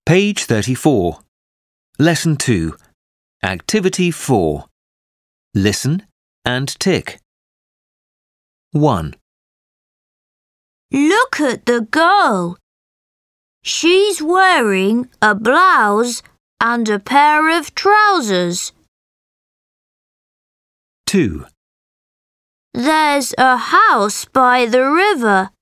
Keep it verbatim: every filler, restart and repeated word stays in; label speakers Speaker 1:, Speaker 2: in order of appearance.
Speaker 1: Page thirty-four. Lesson two. Activity four. Listen and tick. one.
Speaker 2: Look at the girl. She's wearing a blouse and a pair of trousers.
Speaker 1: two.
Speaker 2: There's a house by the river.